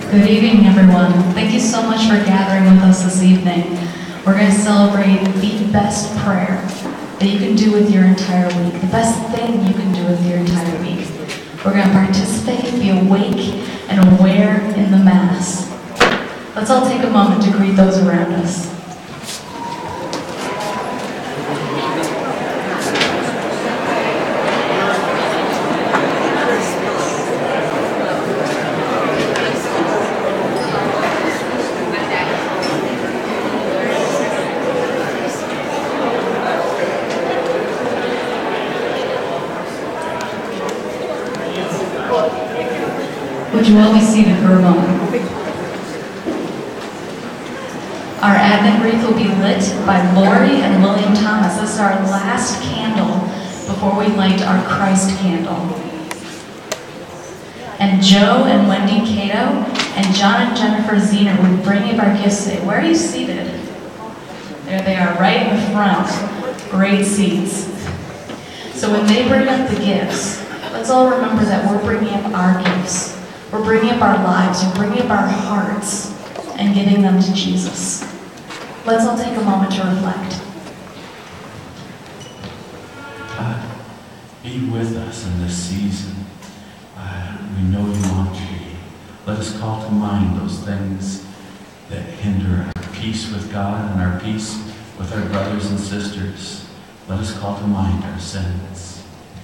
Good evening, everyone. Thank you so much for gathering with us this evening. We're going to celebrate the best prayer that you can do with your entire week, the best thing you can do with your entire week. We're going to participate, be awake, and aware in the Mass. Let's all take a moment to greet those around us. Would you all be seated for a moment? Our Advent wreath will be lit by Lori and William Thomas. This is our last candle before we light our Christ candle. And Joe and Wendy Cato and John and Jennifer Zener will bring up our gifts today. Where are you seated? There they are, right in the front. Great seats. So when they bring up the gifts, let's all remember that we're bringing up our gifts. We're bringing up our lives, we're bringing up our hearts and giving them to Jesus. Let's all take a moment to reflect. God, be with us in this season. We know you want to be. Let us call to mind those things that hinder our peace with God and our peace with our brothers and sisters. Let us call to mind our sins.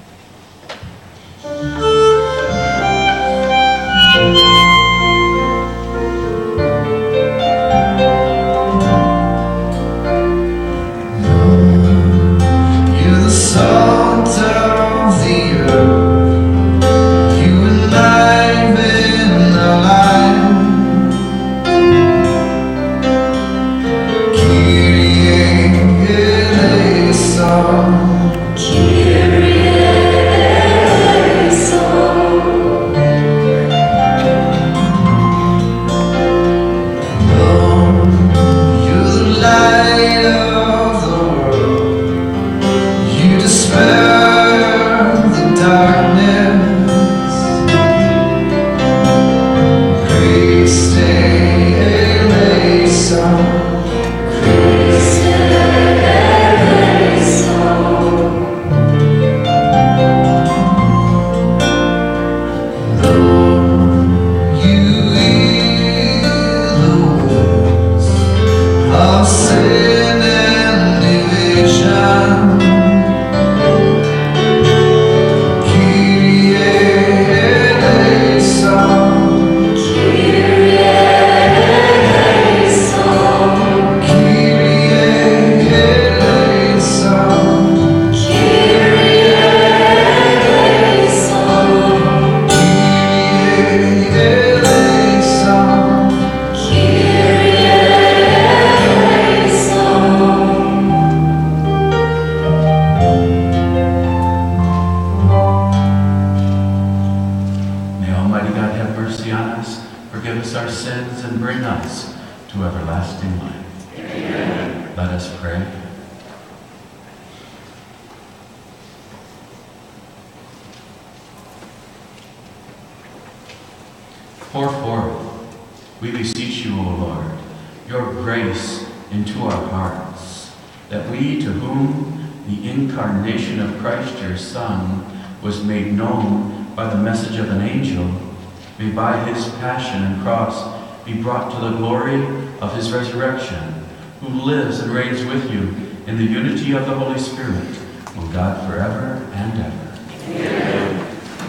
Pour forth, we beseech you, O Lord, your grace into our hearts, that we, to whom the incarnation of Christ your Son was made known by the message of an angel, may by his passion and cross be brought to the glory of his resurrection, who lives and reigns with you in the unity of the Holy Spirit, one God forever and ever. Amen.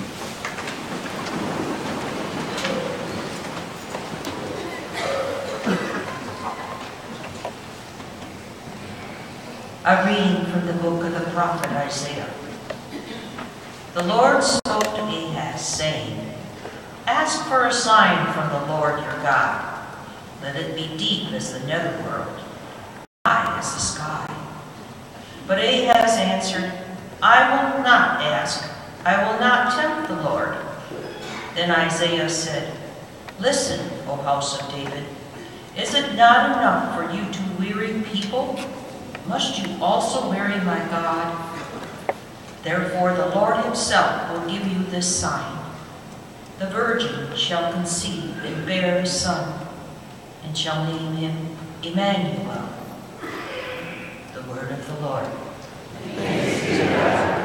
A reading from the book of the prophet Isaiah. The Lord spoke to Ahaz, saying, Ask for a sign from the Lord your God. Let it be deep as the netherworld, high as the sky. But Ahaz answered, I will not ask. I will not tempt the Lord. Then Isaiah said, Listen, O house of David. Is it not enough for you to weary people? Must you also weary my God? Therefore the Lord himself will give you this sign. The virgin shall conceive and bear a son, and shall name him Emmanuel. The word of the Lord. Thanks be to God.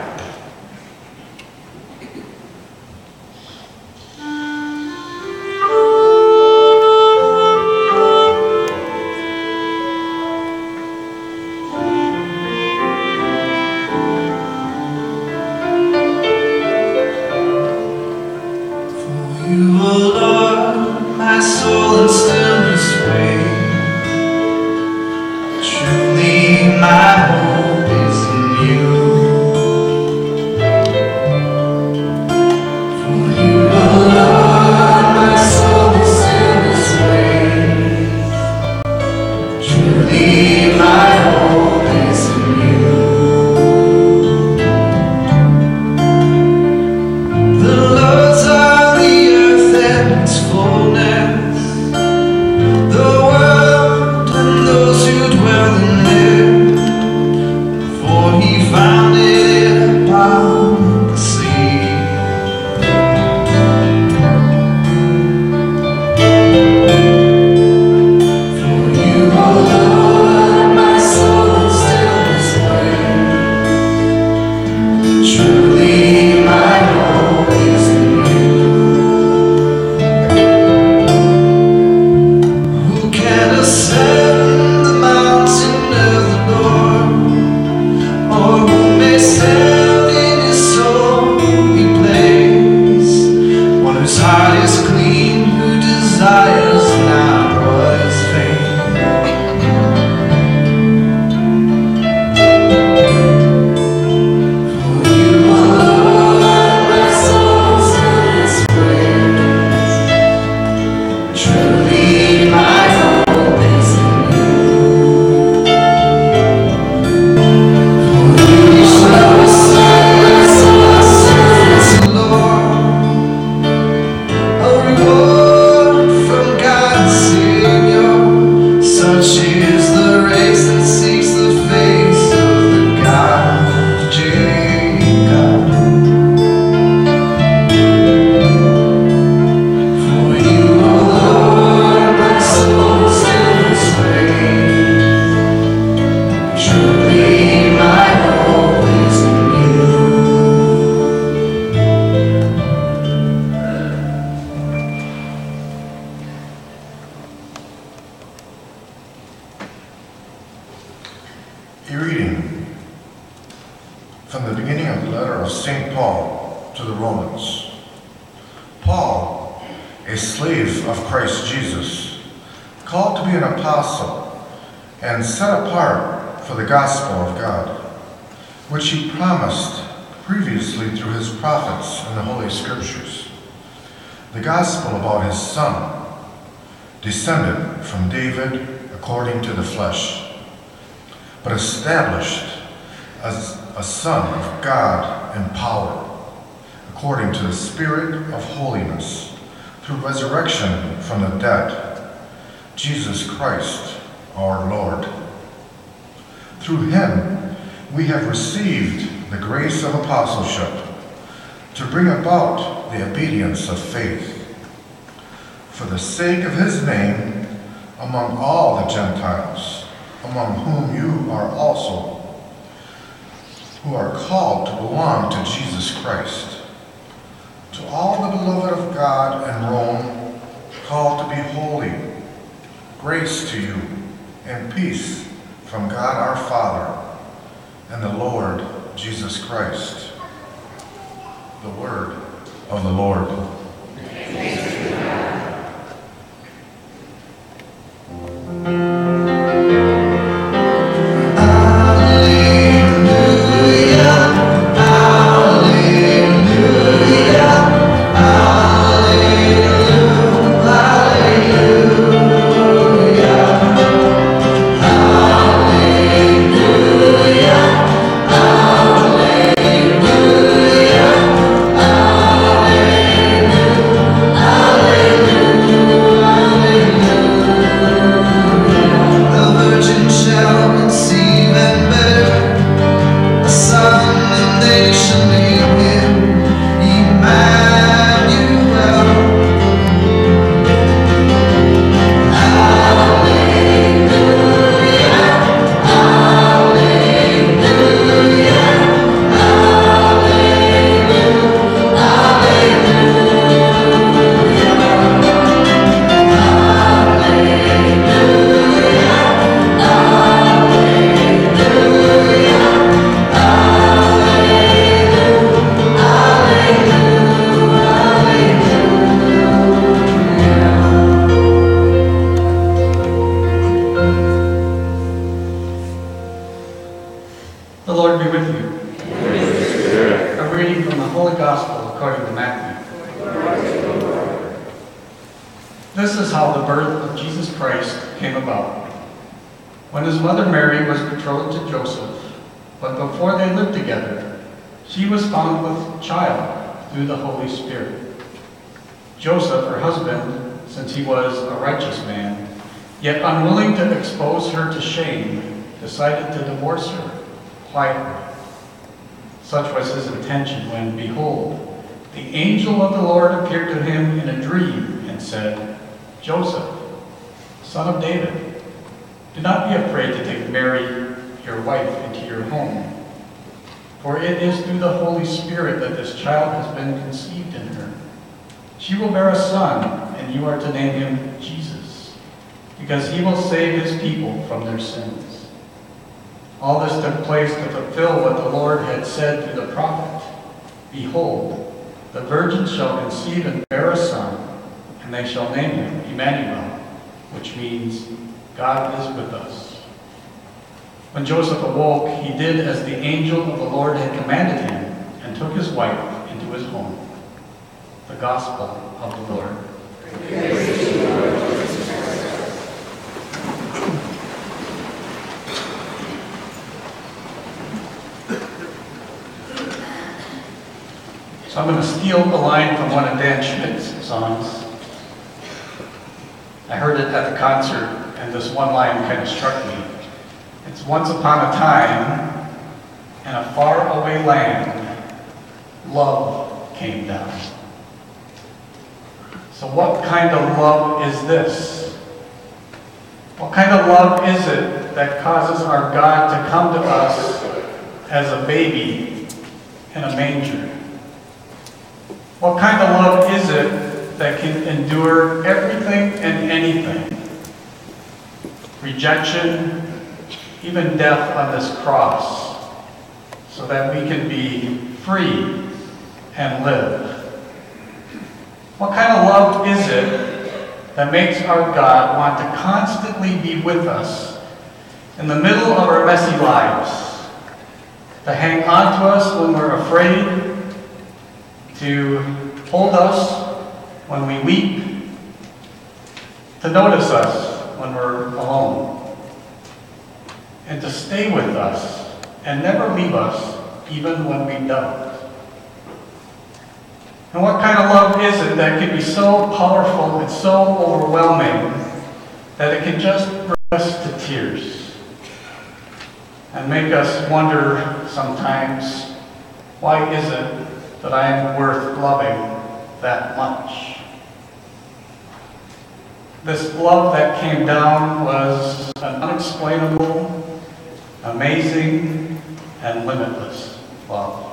A reading from the beginning of the letter of St. Paul to the Romans. Paul, a slave of Christ Jesus, called to be an apostle and set apart for the gospel of God, which he promised previously through his prophets in the Holy Scriptures, the gospel about his Son, descended from David according to the flesh, but established as a Son of God in power, according to the Spirit of holiness, through resurrection from the dead, Jesus Christ our Lord. Through him we have received the grace of apostleship to bring about the obedience of faith, for the sake of his name among all the Gentiles, among whom you are also, who are called to belong to Jesus Christ. To all the beloved of God in Rome, called to be holy, grace to you and peace from God our Father and the Lord Jesus Christ. The word of the Lord. Thanks be to God. Hallelujah. be with you. A reading from the Holy Gospel according to Matthew. This is how the birth of Jesus Christ came about. When his mother Mary was betrothed to Joseph, but before they lived together, she was found with child through the Holy Spirit. Joseph, her husband, since he was a righteous man, yet unwilling to expose her to shame, decided to divorce her quietly. Such was his intention when, behold, the angel of the Lord appeared to him in a dream and said, Joseph, son of David, do not be afraid to take Mary, your wife, into your home. For it is through the Holy Spirit that this child has been conceived in her. She will bear a son, and you are to name him Jesus, because he will save his people from their sins. All this took place to fulfill what the Lord had said through the prophet. Behold, the virgin shall conceive and bear a son, and they shall name him Emmanuel, which means God is with us. When Joseph awoke, he did as the angel of the Lord had commanded him, and took his wife into his home. The Gospel of the Lord. So I'm going to steal a line from one of Dan Schmidt's songs. I heard it at the concert, and this one line kind of struck me. It's once upon a time, in a faraway land, love came down. So what kind of love is this? What kind of love is it that causes our God to come to us as a baby in a manger? What kind of love is it that can endure everything and anything? Rejection, even death on this cross, so that we can be free and live. What kind of love is it that makes our God want to constantly be with us in the middle of our messy lives, to hang on to us when we're afraid, to hold us when we weep, to notice us when we're alone, and to stay with us and never leave us even when we don't? And what kind of love is it that can be so powerful and so overwhelming that it can just bring us to tears and make us wonder sometimes, why is it that I am worth loving that much? This love that came down was an unexplainable, amazing, and limitless love.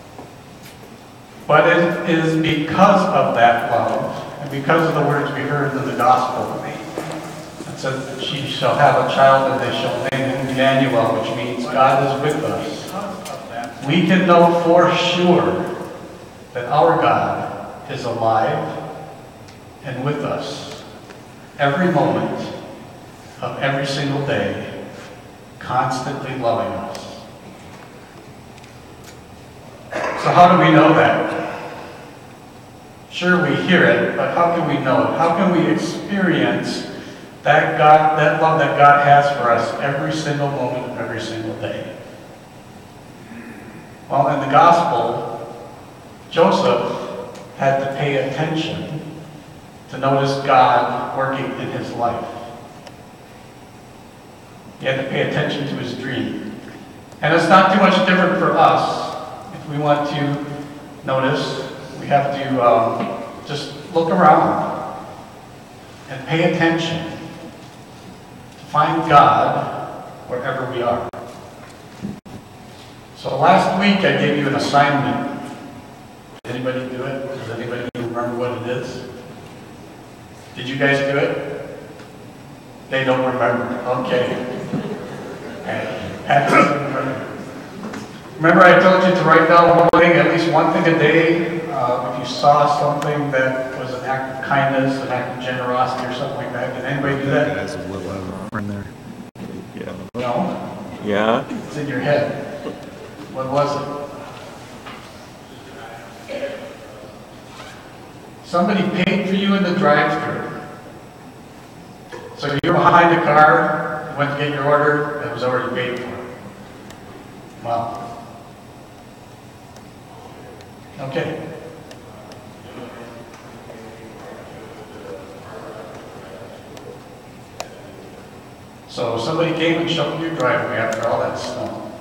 But it is because of that love, and because of the words we heard in the Gospel, it said that she shall have a child and they shall name him Emmanuel, which means God is with us. We can know for sure that our God is alive and with us every moment of every single day, constantly loving us. So how do we know that? Sure, we hear it, but how can we know it? How can we experience that love that God has for us every single moment of every single day? Well, in the Gospel, Joseph had to pay attention to notice God working in his life. He had to pay attention to his dream. And it's not too much different for us. If we want to notice, we have to just look around and pay attention to find God wherever we are. So last week I gave you an assignment. Did anybody do it? Does anybody remember what it is? Did you guys do it? They don't remember. Okay. Remember I told you to write down one thing, at least one thing a day. If you saw something that was an act of kindness, an act of generosity or something like that. Did anybody do that? As a little friend there. Yeah. No? Yeah. It's in your head. What was it? Somebody paid for you in the drive-thru. So you're behind the car, you went to get your order, it was already paid for. Wow. Okay. So somebody came and shoveled your driveway after all that snow.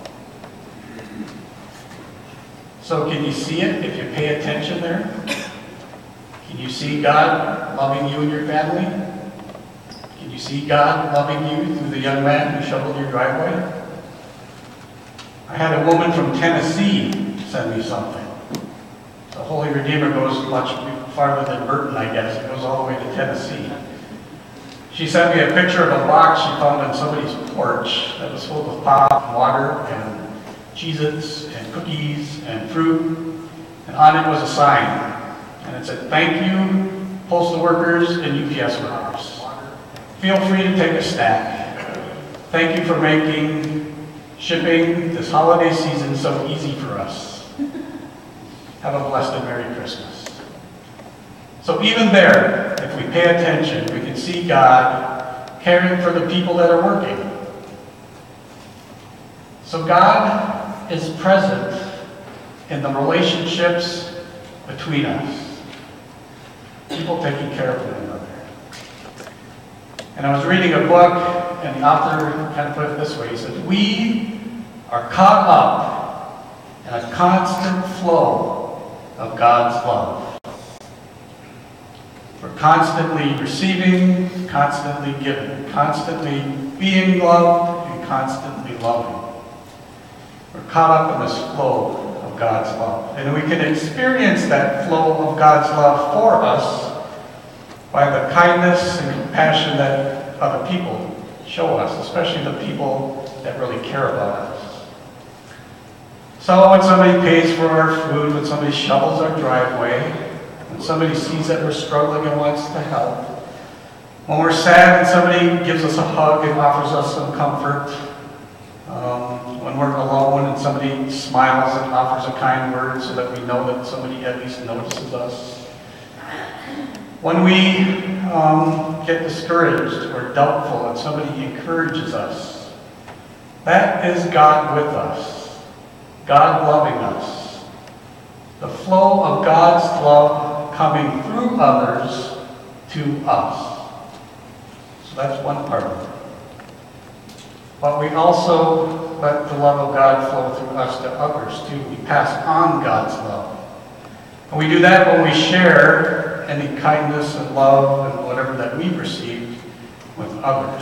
So can you see it if you pay attention there? Can you see God loving you and your family? Can you see God loving you through the young man who shoveled your driveway? I had a woman from Tennessee send me something. The Holy Redeemer goes much farther than Burton, I guess. It goes all the way to Tennessee. She sent me a picture of a box she found on somebody's porch that was filled with pop and water and Cheez-Its and cookies and fruit. And on it was a sign. And it said, "Thank you, postal workers and UPS workers. Feel free to take a snack. Thank you for making shipping this holiday season so easy for us. Have a blessed and Merry Christmas." So even there, if we pay attention, we can see God caring for the people that are working. So God is present in the relationships between us. People taking care of one another. And I was reading a book, and the author kind of put it this way. He said, "We are caught up in a constant flow of God's love. We're constantly receiving, constantly giving, constantly being loved, and constantly loving. We're caught up in this flow of God's love. And we can experience that flow of God's love for us by the kindness and compassion that other people show us, especially the people that really care about us. So when somebody pays for our food, when somebody shovels our driveway, when somebody sees that we're struggling and wants to help, when we're sad and somebody gives us a hug and offers us some comfort, when we're alone and somebody smiles and offers a kind word so that we know that somebody at least notices us, when we get discouraged or doubtful and somebody encourages us, that is God with us, God loving us, the flow of God's love coming through others to us. So that's one part of it. But we also let the love of God flow through us to others too. We pass on God's love. And we do that when we share any kindness and love and whatever that we've received with others.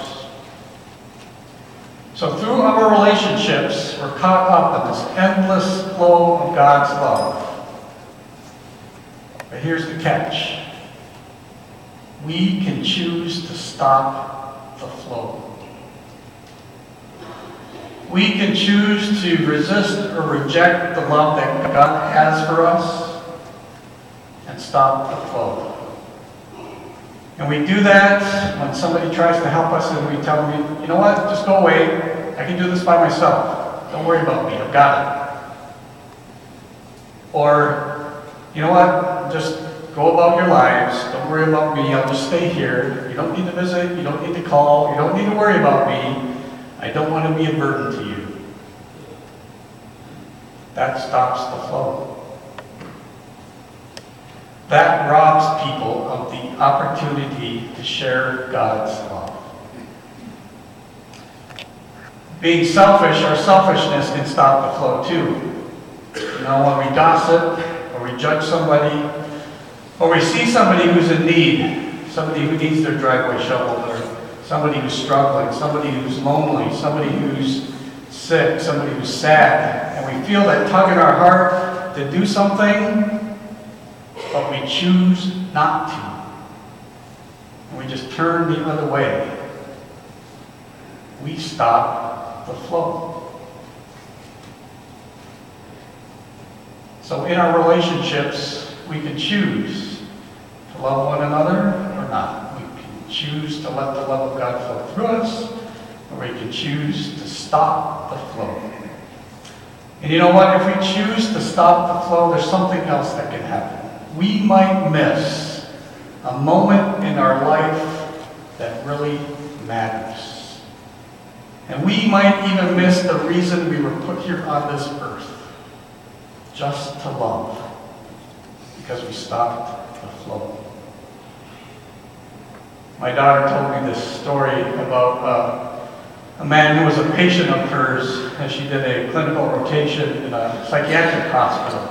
So through our relationships, we're caught up in this endless flow of God's love. But here's the catch. We can choose to stop the flow. We can choose to resist or reject the love that God has for us and stop the flow. And we do that when somebody tries to help us and we tell them, "You know what, just go away. I can do this by myself. Don't worry about me, I've got it." Or, "You know what, just go about your lives. Don't worry about me, I'll just stay here. You don't need to visit, you don't need to call, you don't need to worry about me. I don't want to be a burden to you." That stops the flow. That robs people of the opportunity to share God's love. Being selfish or selfishness can stop the flow too. You know, when we gossip or we judge somebody or we see somebody who's in need, somebody who needs their driveway shoveled, or somebody who's struggling, somebody who's lonely, somebody who's sick, somebody who's sad, and we feel that tug in our heart to do something, but we choose not to. And we just turn the other way. We stop the flow. So in our relationships, we can choose to love one another or not. We can choose to let the love of God flow through us, or we can choose to stop the flow. And you know what? If we choose to stop the flow, there's something else that can happen. We might miss a moment in our life that really matters. And we might even miss the reason we were put here on this earth, just to love, because we stopped the flow. My daughter told me this story about a man who was a patient of hers as she did a clinical rotation in a psychiatric hospital.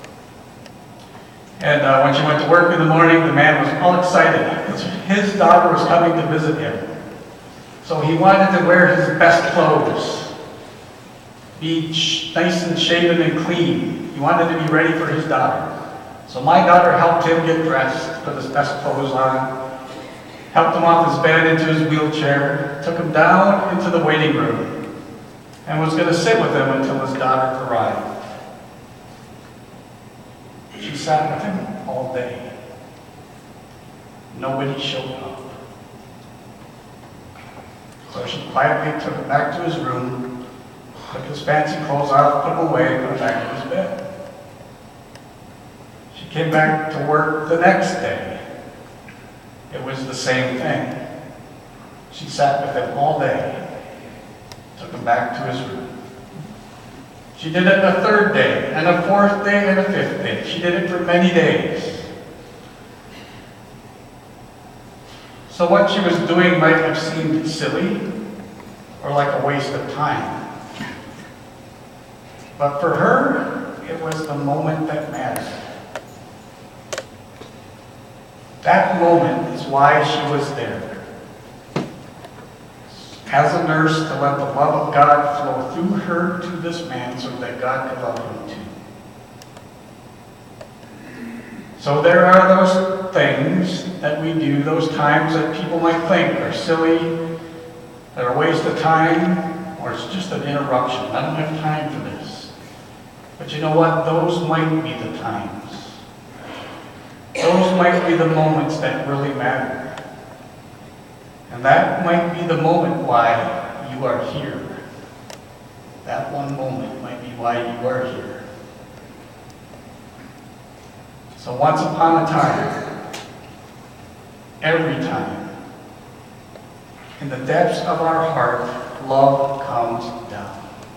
And when she went to work in the morning, the man was all excited because his daughter was coming to visit him. So he wanted to wear his best clothes, be nice and shaven and clean. He wanted to be ready for his daughter. So my daughter helped him get dressed, put his best clothes on, helped him off his bed into his wheelchair, took him down into the waiting room, and was going to sit with him until his daughter arrived. She sat with him all day. Nobody showed up. So she quietly took him back to his room, took his fancy clothes off, put them away, and put him back in his bed. She came back to work the next day. It was the same thing. She sat with him all day, took him back to his room. She did it a third day, and a fourth day, and a fifth day. She did it for many days. So what she was doing might have seemed silly or like a waste of time. But for her, it was the moment that mattered. That moment is why she was there. As a nurse, to let the love of God flow through her to this man so that God could love him too. So there are those things that we do, those times that people might think are silly, that are a waste of time, or it's just an interruption. I don't have time for this. But you know what? Those might be the times. Those might be the moments that really matter. And that might be the moment why you are here. That one moment might be why you are here. So once upon a time, every time, in the depths of our heart, love comes down.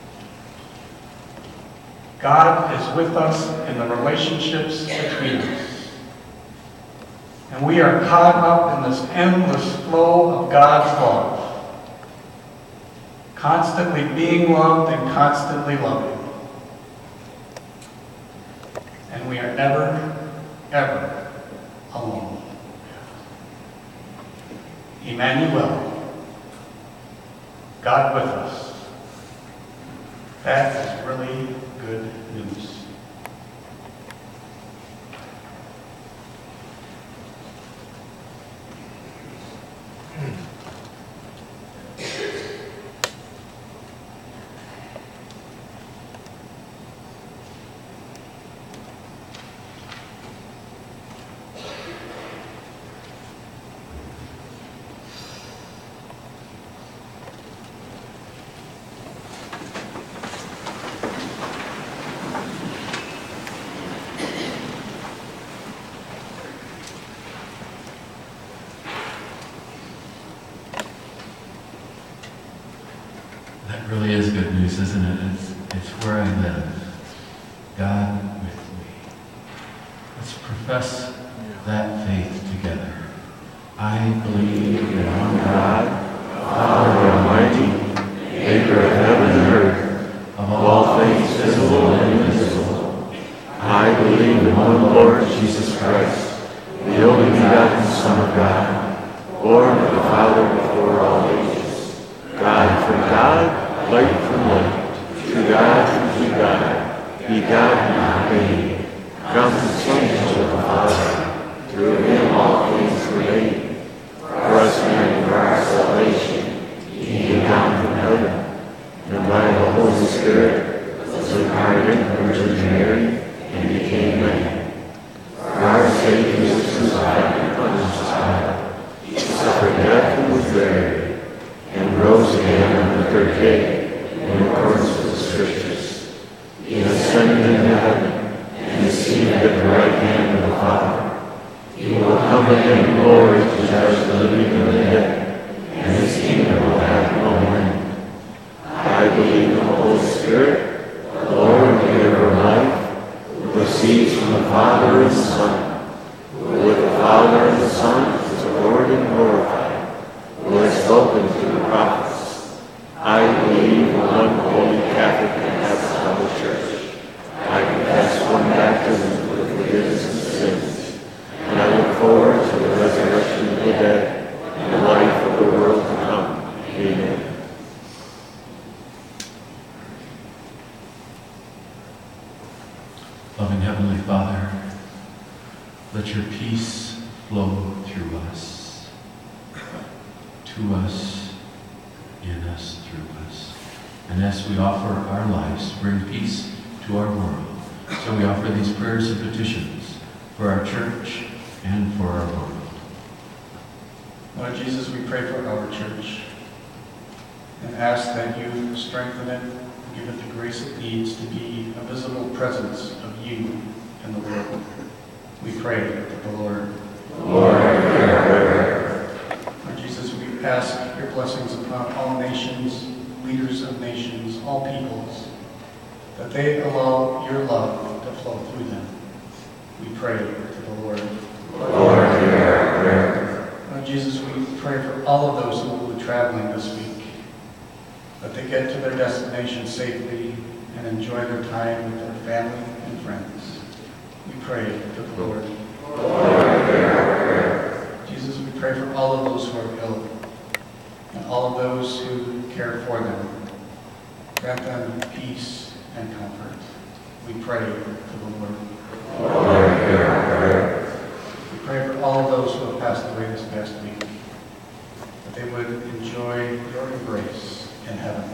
God is with us in the relationships between us. And we are caught up in this endless flow of God's love. Constantly being loved and constantly loving. And we are never, ever alone. Emmanuel, God with us. That is really good news. That really is good news, isn't it? It's where I live. God with me. Let's profess that faith together. I believe in one God, Father Almighty, maker of heaven and earth, of all things visible and invisible. I believe in one Lord Jesus Christ, the only begotten Son of God, born of the Father before all ages, God from God, light from light, true God from true God, begotten, not made, consubstantial with the Father, through him all things were made. For us men, for our salvation, he came down from heaven, and by the Holy Spirit was incarnate from Virgin Mary, and became man. For our sake he was crucified and crucified. He suffered death and was buried, and rose again on the third day, in accordance with the Scriptures. ascended in heaven, and is seated at the right hand of the Father. He will come again in glory to judge the living and the dead, and his kingdom will have no end. I believe in the Holy Spirit, the Lord, the giver of life, who proceeds from the Father and the Son, who with the Father and the Son is adored and glorified, who has spoken through the prophets. I believe in one holy Catholic and Apostolic Church. I confess one baptism for the forgiveness of sins, and I look forward to the resurrection of the dead and the life of the world to come. Amen. Loving Heavenly Father, let your peace flow through us, to us, in us, through us. And as we offer our lives, bring peace to our world. So we offer these prayers and petitions for our church and for our world. Lord Jesus, we pray for our church and ask that you strengthen it, give it the grace it needs to be a visible presence of you in the world. We pray that the Lord. Lord, Jesus, we ask your blessings upon all nations, leaders of nations, all peoples, that they allow your love to flow through them. We pray to the Lord. Lord, hear our prayer. Lord Jesus, we pray for all of those who will be traveling this week, that they get to their destination safely and enjoy their time with their family and friends. We pray to the Lord. Lord, hear our prayer. Jesus, we pray for all of those who are ill and all of those who care for them. Grant them peace and comfort. We pray to the Lord. Lord, hear our prayer. We pray for all of those who have passed away this past week, that they would enjoy your embrace in heaven.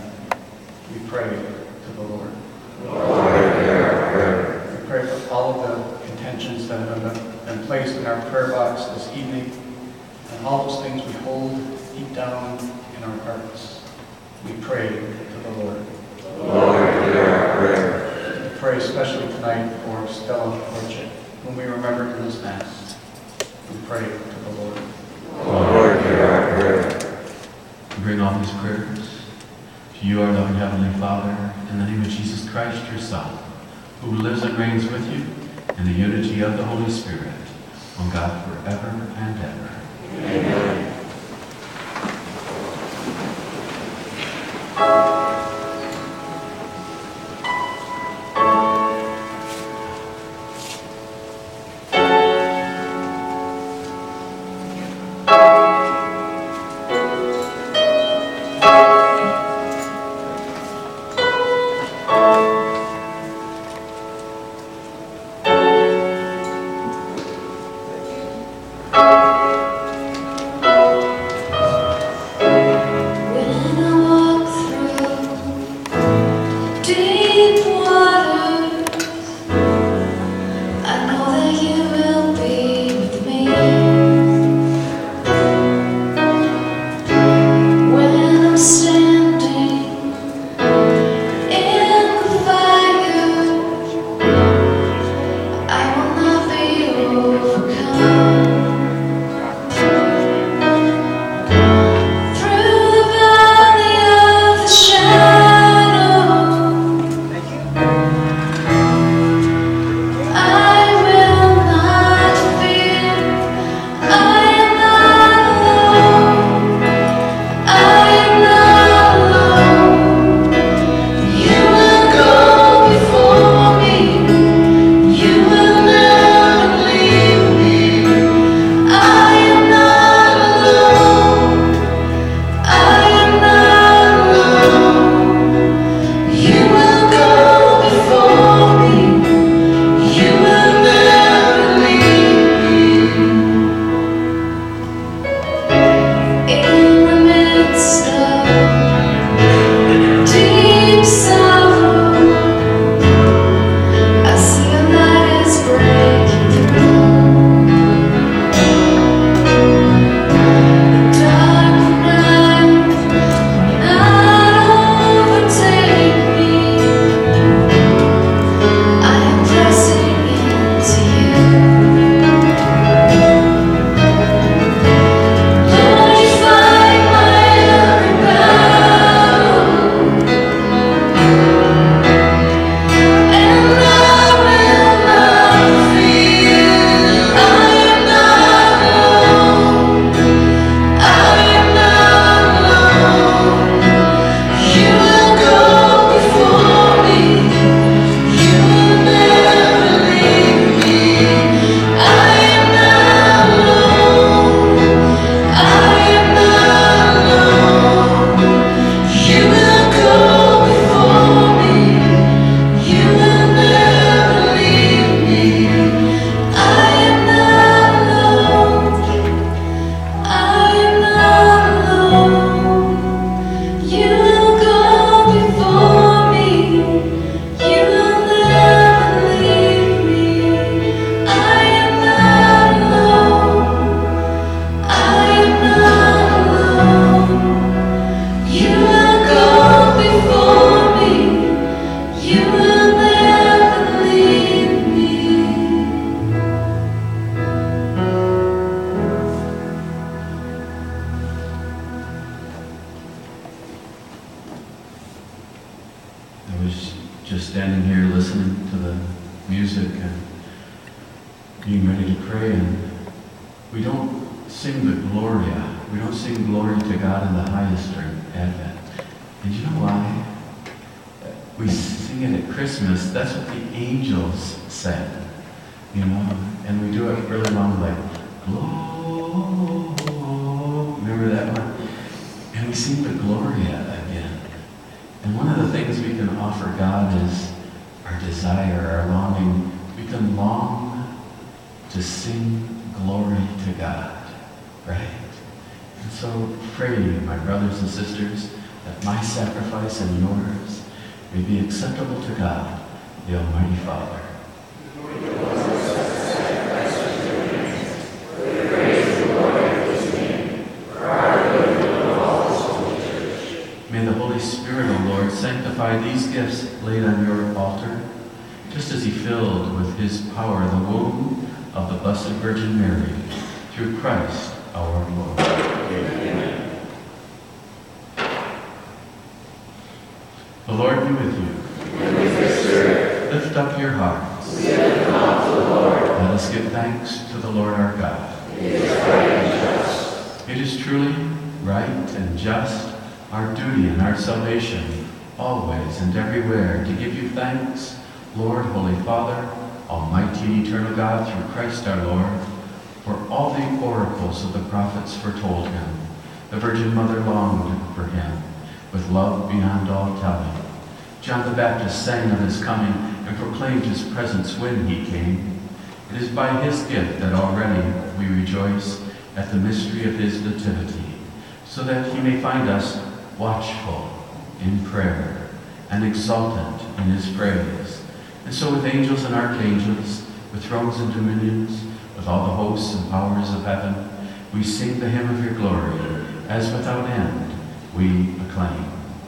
We pray to the Lord. Lord, hear our prayer. We pray for all of the intentions that have been placed in our prayer box this evening, and all those things we hold deep down in our hearts. We pray to the Lord. Lord, hear our prayer. We pray especially tonight for Stella Fortune, whom we remember in this Mass. We pray to the Lord. Lord, hear our prayer. We bring all these prayers to you, our loving Heavenly Father, in the name of Jesus Christ, your Son, who lives and reigns with you in the unity of the Holy Spirit, one God forever and ever. Amen. When I walk through I was just standing here listening to the music and being ready to pray, and we don't sing the Gloria. We don't sing glory to God in the highest during Advent. And you know why? We sing it at Christmas. That's what the angels said, you know, and we do it really long, like, Gloria. Remember that one? And we sing the Gloria again. And one of the things we can offer God is our desire, our longing. We can long to sing glory to God, right? And so pray, my brothers and sisters, that my sacrifice and yours may be acceptable to God, the Almighty Father. May the Holy Spirit, O Lord, sanctify these gifts laid on your altar, just as he filled with his power the womb of the Blessed Virgin Mary, through Christ our Lord. Amen. The Lord be with you. And with your spirit. Lift up your hearts. We lift them up to the Lord. Let us give thanks to the Lord our God. It is right and just. It is truly right and just, our duty and our salvation, always and everywhere, to give you thanks, Lord, Holy Father, Almighty eternal God, through Christ our Lord, for all the oracles of the prophets foretold him. The Virgin Mother longed for him with love beyond all telling. John the Baptist sang of his coming and proclaimed his presence when he came. It is by his gift that already we rejoice at the mystery of his nativity, so that he may find us watchful in prayer and exultant in his praise. And so with angels and archangels, with thrones and dominions, with all the hosts and powers of heaven, we sing the hymn of your glory, as without end we acclaim.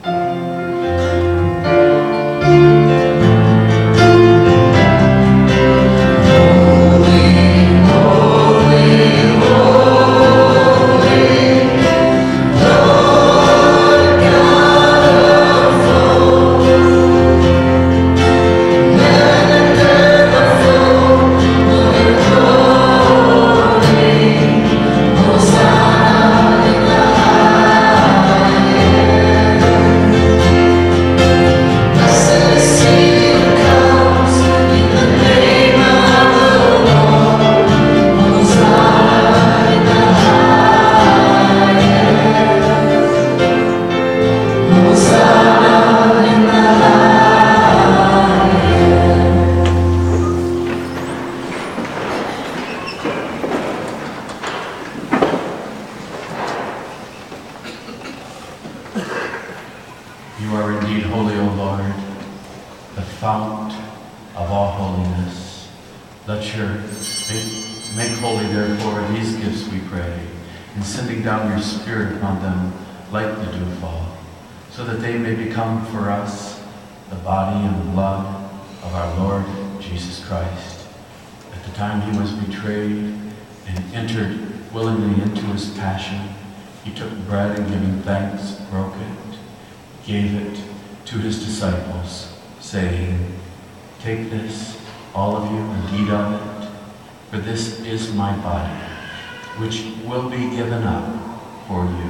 For us the body and blood of our Lord Jesus Christ. At the time he was betrayed and entered willingly into his passion, he took bread and giving thanks, broke it, gave it to his disciples, saying, "Take this, all of you, and eat of it, for this is my body, which will be given up for you."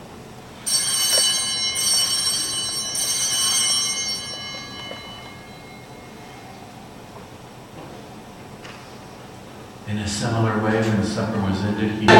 In a similar way, when supper was ended, he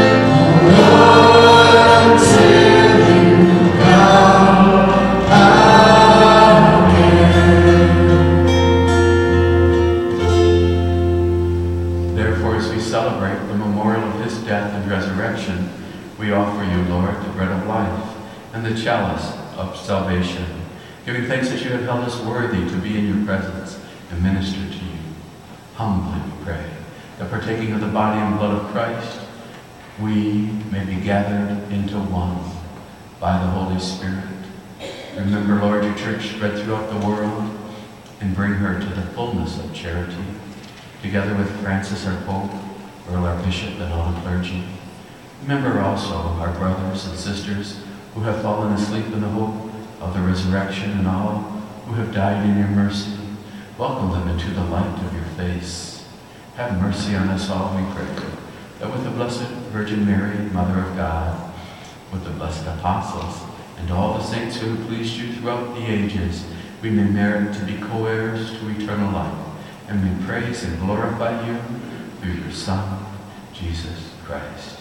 Therefore, as we celebrate the memorial of his death and resurrection, we offer you, Lord, the bread of life and the chalice of salvation, giving thanks that you have held us worthy to be in your presence and minister to you. Humbly we pray, that partaking of the body and blood of Christ, we may be gathered into one by the Holy Spirit. Remember, Lord, your church spread throughout the world, and bring her to the fullness of charity, together with Francis, our Pope, Earl, our Bishop, and all the clergy. Remember also our brothers and sisters who have fallen asleep in the hope of the resurrection, and all who have died in your mercy, welcome them into the light of your face. Have mercy on us all, we pray, that with the Blessed Virgin Mary, Mother of God, with the blessed apostles, and all the saints who have pleased you throughout the ages, we may merit to be co-heirs to eternal life, and may praise and glorify you through your Son, Jesus Christ.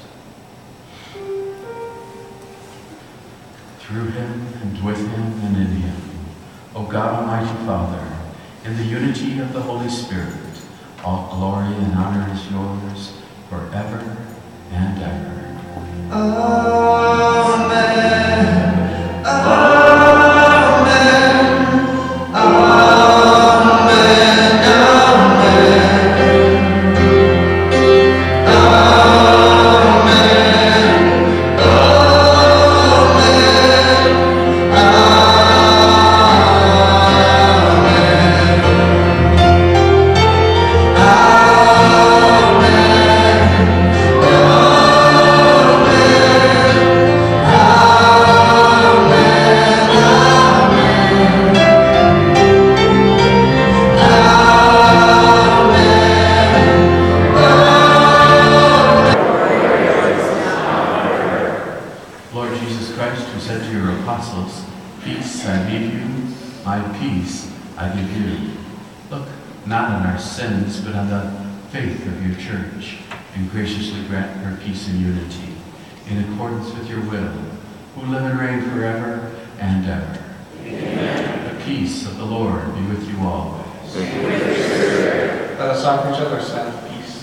Through him, and with him, and in him, O God, Almighty Father, in the unity of the Holy Spirit, all glory and honor is yours forever and ever. Amen. Amen. Amen. Lord Jesus Christ, who said to your apostles, "Peace I leave you, my peace I give you." Look not on our sins, but on the faith of your church, and graciously grant her peace and unity, in accordance with your will, who live and reign forever and ever. Amen. The peace of the Lord be with you always. Let us offer each other a sign of peace.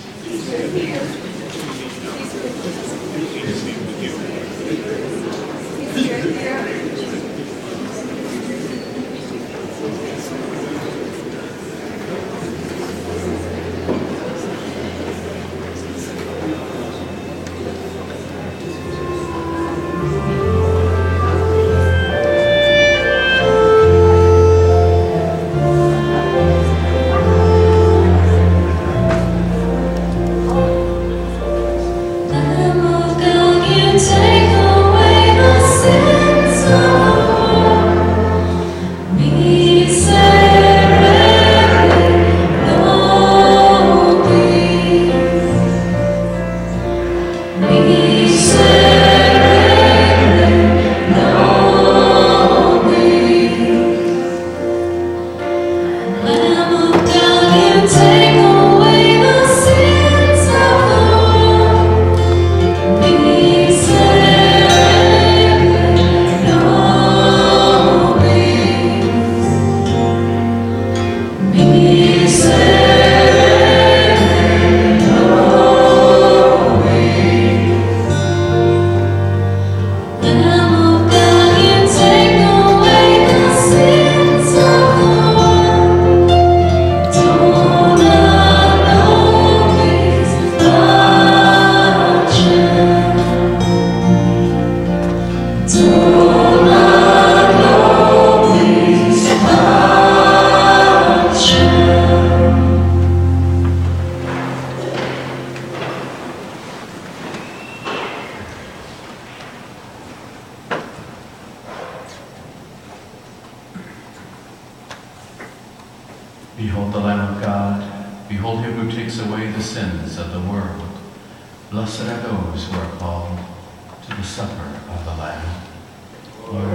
Behold the Lamb of God. Behold him who takes away the sins of the world. Blessed are those who are called to the supper of the Lamb. Lord,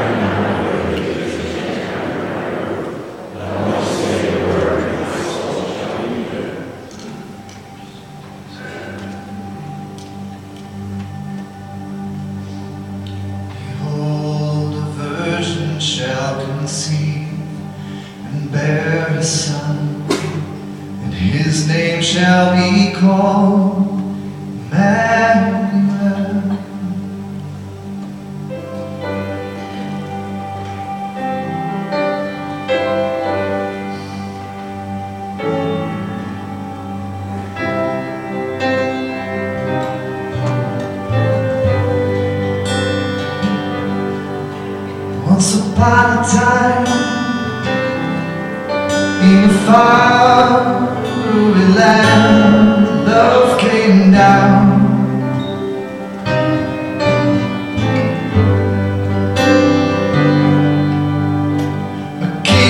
Behold, a virgin shall conceive and bear a son, and his name shall be called Emmanuel. Once upon a time, in a faraway land, love came down. A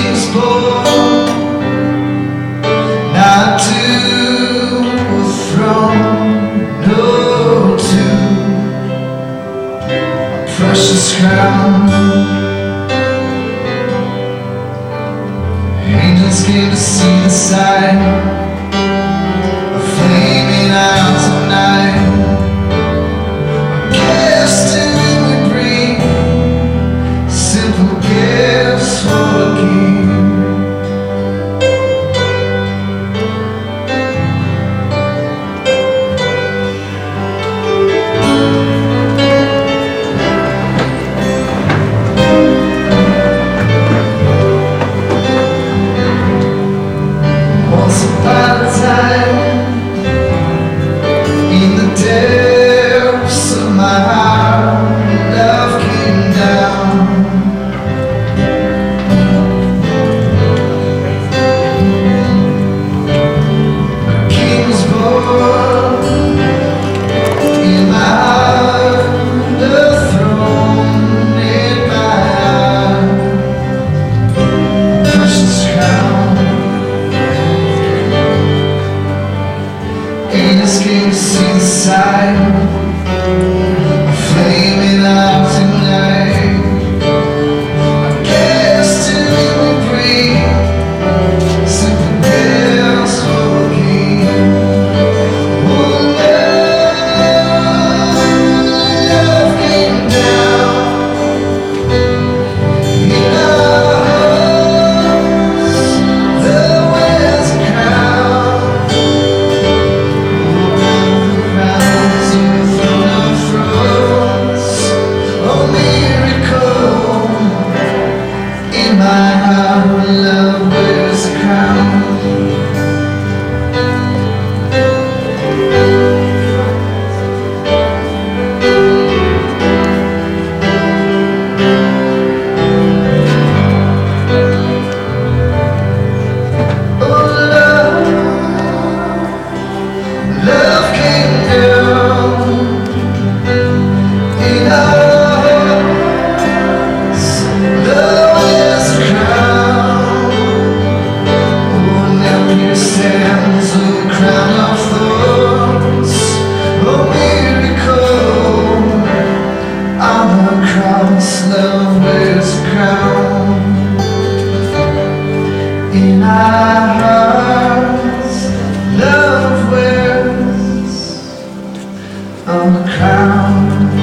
heart's love wears a crown.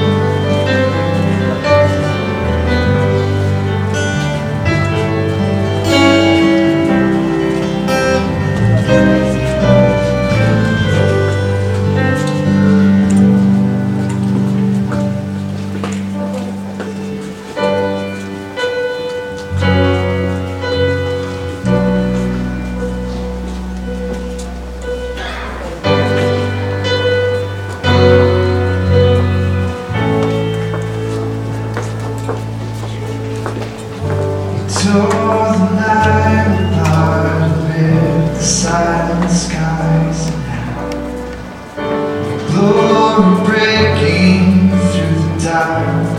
Tore the night apart with the silent skies and glory breaking through the dark.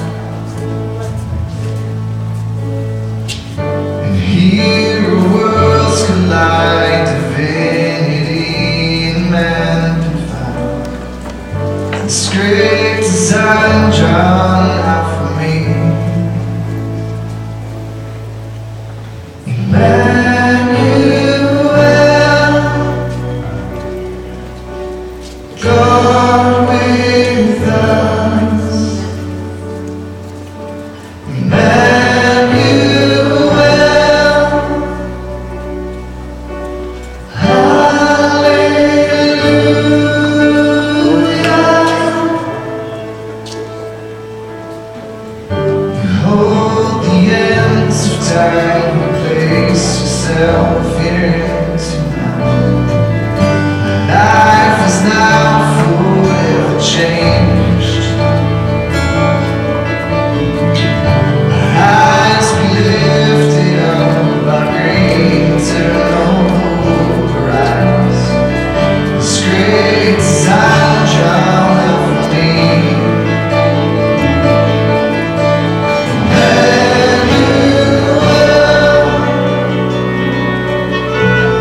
And here worlds collide, divinity and man confound. This great design drawn out for me. Emmanuel, God with us. Emmanuel, hallelujah. Behold the ends of time. Place yourself into now. Life is now forever changed. Our eyes be lifted up, our great eternal hope arise. This great design drawn out for me. Emmanuel,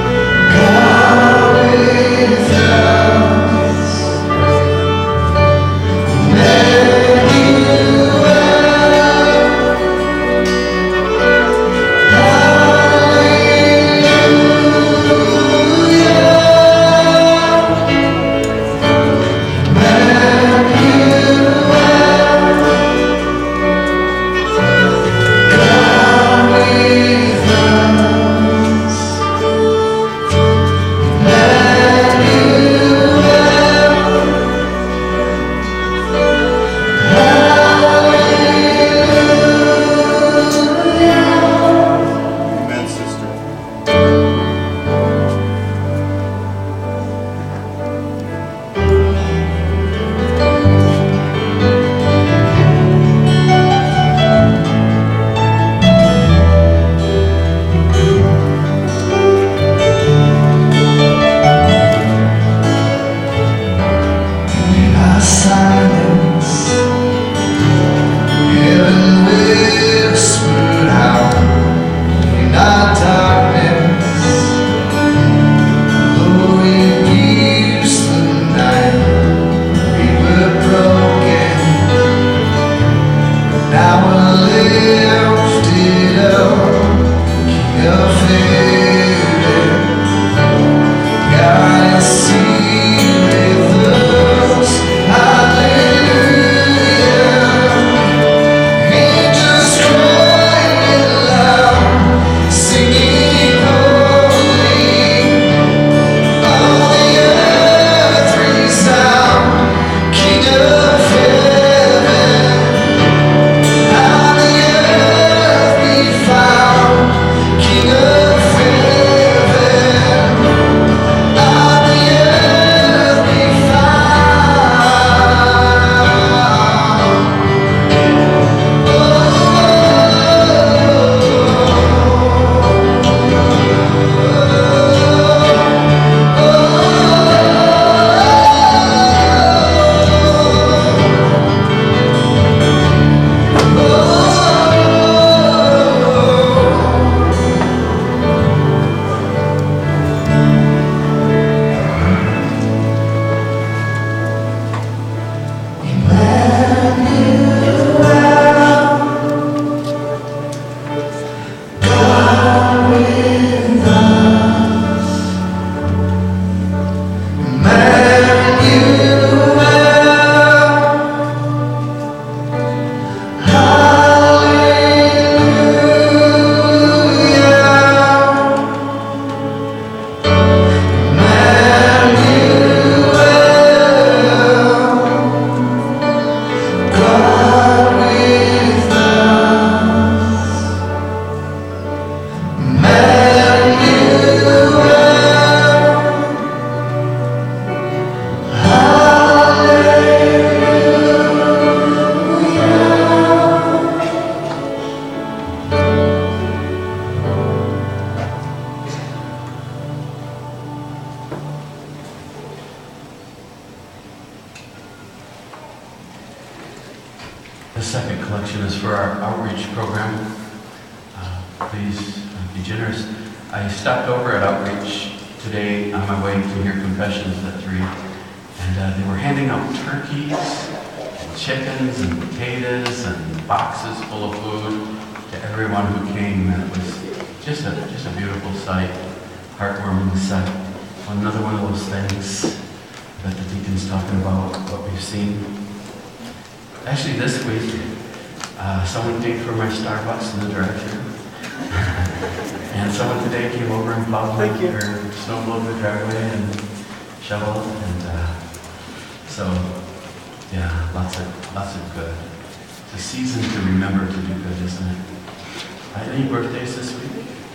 second collection is for our outreach program. Please be generous. I stopped over at outreach today on my way to hear confessions at 3, and they were handing out turkeys, and chickens, and potatoes, and boxes full of food to everyone who came. And it was just a beautiful sight, heartwarming sight. Another one of those things that the deacon's talking about, what we've seen. Actually, this week, someone paid for my Starbucks in the drive-thru. And someone today came over and plowed or snowblowed the driveway and shoveled. And so, yeah, lots of good. It's a season to remember to do good, isn't it? Any birthdays this week?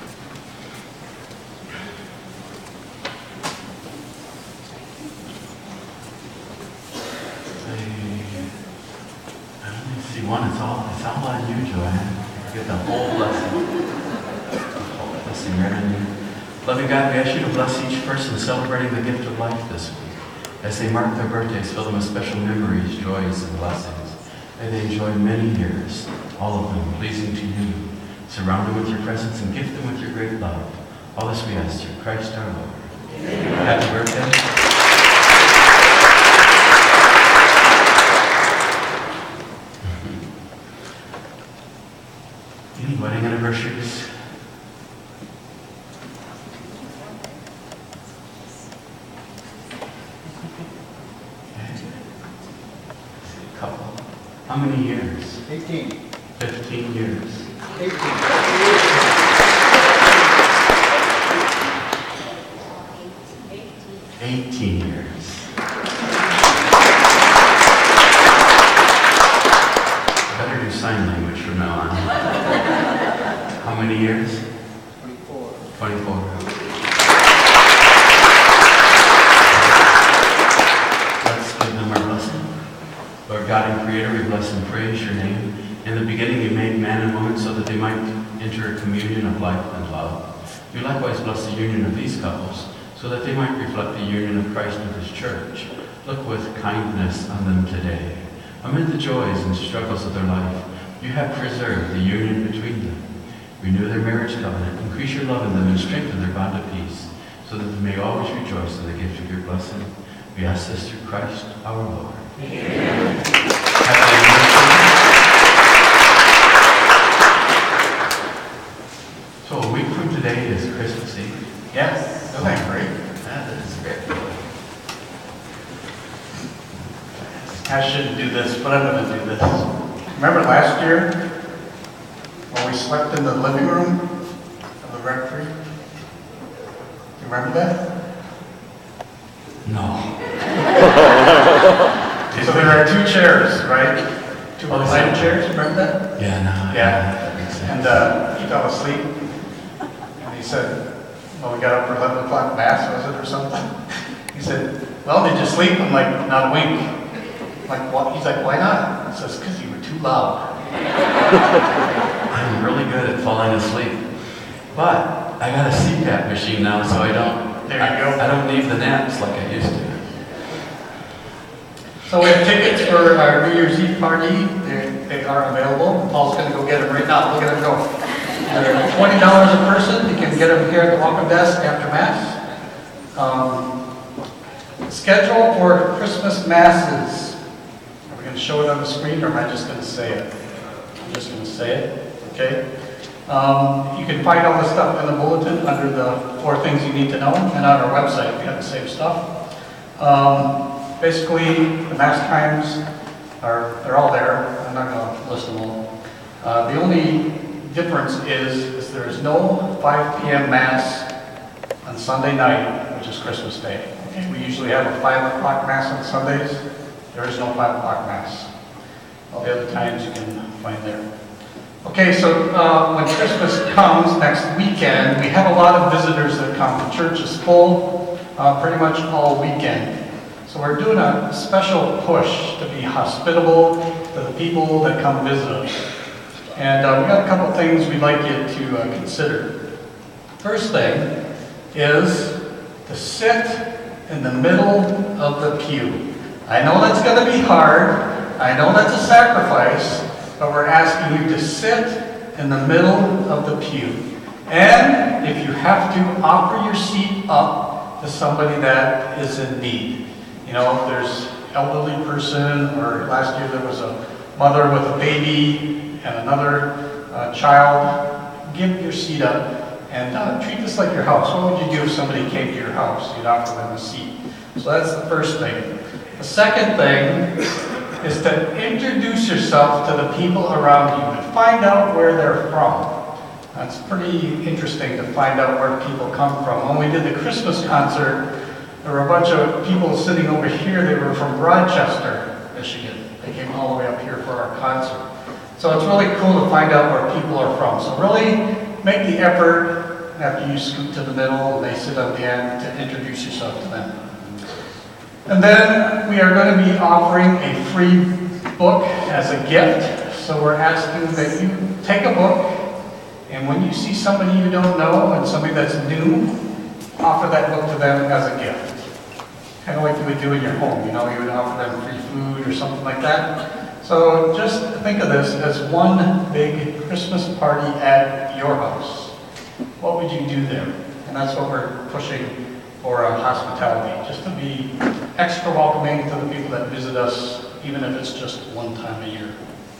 One, it's all on you, Joanne. You get the whole blessing. The whole blessing right on you. Loving God, we ask you to bless each person celebrating the gift of life this week. As they mark their birthdays, fill them with special memories, joys, and blessings. May they enjoy many years, all of them pleasing to you. Surround them with your presence and gift them with your great love. All this we ask through Christ our Lord. Amen. Happy birthday. Any wedding anniversaries? Okay. A couple. How many years? 18. 15 years. 18. 18 years. Better do sign language from now on. How many years? 24. 24. Let's give them our blessing. Lord God and Creator, we bless and praise your name. In the beginning you made man and woman so that they might enter a communion of life and love. You likewise bless the union of these couples so that they might reflect the union of Christ with his church. Look with kindness on them today. Amid the joys and struggles of their life, you have preserved the union between them. Renew their marriage covenant, increase your love in them, and strengthen their bond of peace, so that they may always rejoice in the gift of your blessing. We ask this through Christ our Lord. Amen. So a week from today is Christmas Eve. Yes. Isn't that great? That is great. I shouldn't do this, but I'm going to do this. Remember last year when we slept in the living room of the rectory? You remember that? No. So there are 2 chairs, right? 2 recliner chairs, remember that? Yeah, no. Yeah. That makes sense. And he fell asleep. And he said, well, we got up for 11 o'clock Mass, was it, or something? He said, well, did you sleep? I'm like, not a wink. Like, what? He's like, why not? He says, because you were too loud. I'm really good at falling asleep. But I got a CPAP machine now, so I don't. There you go. I don't need the naps like I used to. So we have tickets for our New Year's Eve party. They are available. Paul's going to go get them right now. Look at them go. They're $20 a person. You can get them here at the welcome desk after Mass. Schedule for Christmas Masses. Are we going to show it on the screen, or am I just going to say it? I'm just going to say it. Okay. You can find all this stuff in the bulletin under the 4 things you need to know, and on our website we have the same stuff. Basically, the Mass times they're all there. I'm not going to list them all. The only difference is there is no 5 p.m. Mass on Sunday night, which is Christmas Day. Okay? We usually have a 5 o'clock Mass on Sundays. There is no 5 o'clock Mass. All the other times you can find there. Okay, so when Christmas comes next weekend, we have a lot of visitors that come. The church is full pretty much all weekend. So we're doing a special push to be hospitable to the people that come visit us. And we got a couple things we'd like you to consider. First thing is to sit in the middle of the pew. I know that's going to be hard. I know that's a sacrifice. but we're asking you to sit in the middle of the pew. And if you have to, offer your seat up to somebody that is in need. You know, if there's an elderly person, or last year there was a mother with a baby and another child, give your seat up and treat this like your house. What would you do if somebody came to your house? You'd offer them a seat. So that's the first thing. The second thing is to introduce yourself to the people around you and find out where they're from. That's pretty interesting to find out where people come from. When we did the Christmas concert, there were a bunch of people sitting over here. They were from Rochester, Michigan. They came all the way up here for our concert. So it's really cool to find out where people are from. So really make the effort after you scoot to the middle and they sit on the end to introduce yourself to them. And then we are going to be offering a free book as a gift. So we're asking that you take a book, and when you see somebody you don't know and somebody that's new, offer that book to them as a gift. Kind of like you would do in your home, you know, you would offer them free food or something like that. So just think of this as one big Christmas party at your house. What would you do there? And that's what we're pushing for hospitality, just to be extra welcoming to the people that visit us, even if it's just one time a year.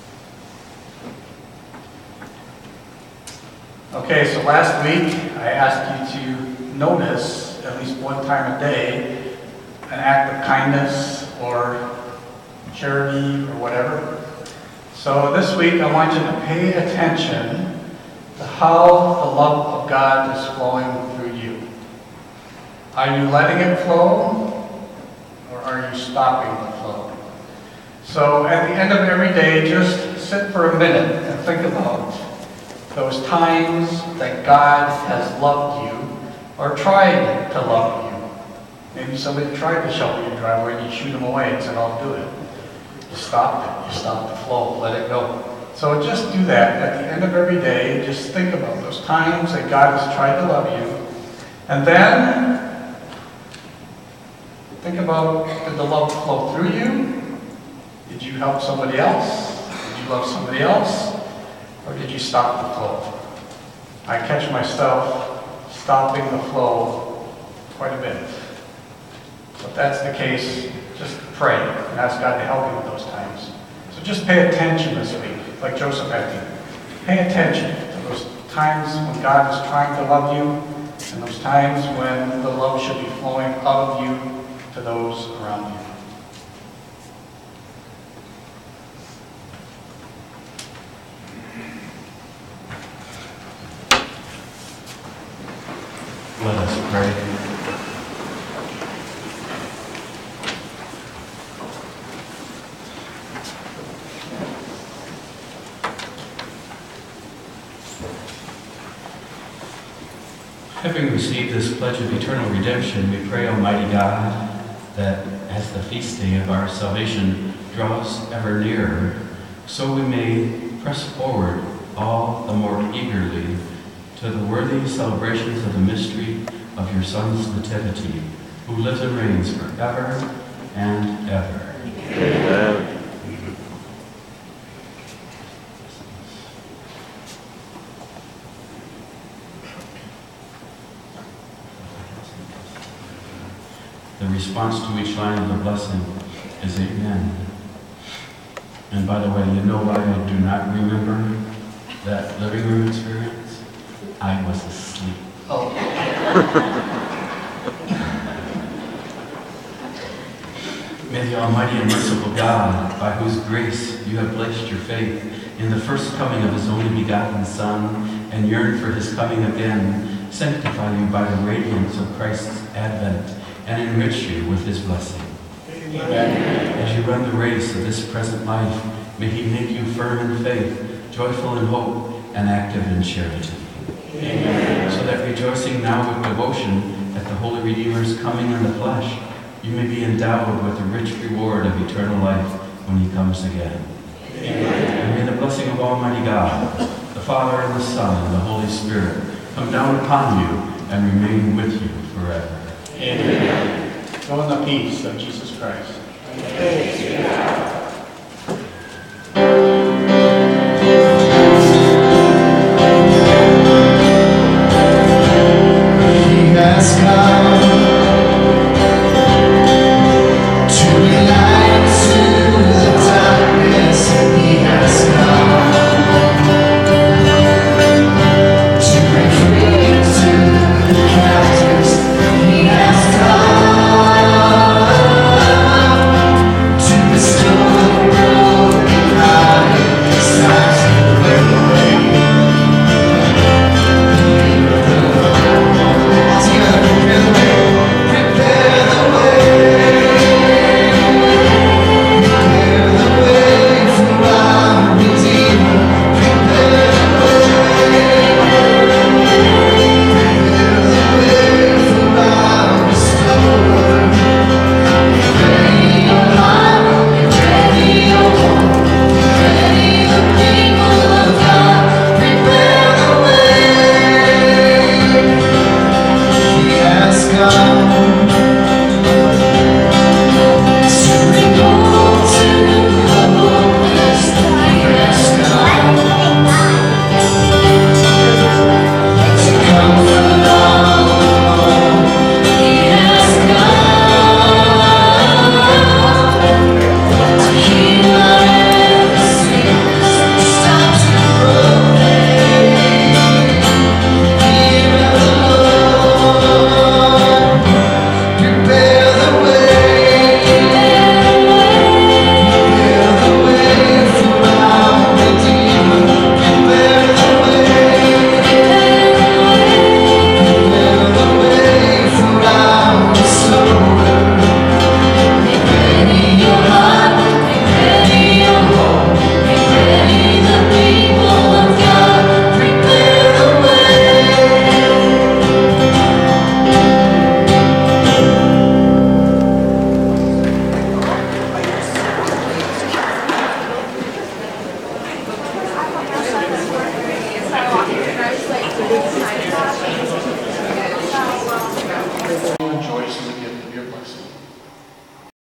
Okay, so last week I asked you to notice at least one time a day an act of kindness or charity or whatever. So this week I want you to pay attention to how the love of God is flowing through you. Are you letting it flow, or are you stopping the flow? So at the end of every day, just sit for a minute and think about those times that God has loved you or tried to love you. Maybe somebody tried to shovel your driveway and you shoot them away and said, I'll do it. You stopped it. You stopped the flow. Let it go. So just do that at the end of every day. Just think about those times that God has tried to love you. And then think about, did the love flow through you? Did you help somebody else? Did you love somebody else? Or did you stop the flow? I catch myself stopping the flow quite a bit. So if that's the case, just pray and ask God to help you with those times. So just pay attention this week, like Joseph had to. Pay attention to those times when God is trying to love you and those times when the love should be flowing out of you to those around you. Let us pray. Having received this pledge of eternal redemption, we pray, Almighty God, that as the feast day of our salvation draws ever nearer, so we may press forward all the more eagerly to the worthy celebrations of the mystery of your Son's nativity, who lives and reigns forever and ever. Amen. The response to each line of the blessing is Amen. And by the way, you know why I do not remember that living room experience? I was asleep. Oh. May the Almighty and merciful God, by whose grace you have placed your faith in the first coming of his only begotten Son and yearn for his coming again, sanctify you by the radiance of Christ's advent and enrich you with his blessing. Amen. As you run the race of this present life, may he make you firm in faith, joyful in hope, and active in charity. Amen. So that rejoicing now with devotion at the Holy Redeemer's coming in the flesh, you may be endowed with the rich reward of eternal life when he comes again. Amen. And may the blessing of Almighty God, the Father and the Son and the Holy Spirit, come down upon you and remain with you forever. Amen. Go in the peace of Jesus Christ. Thanks be to God.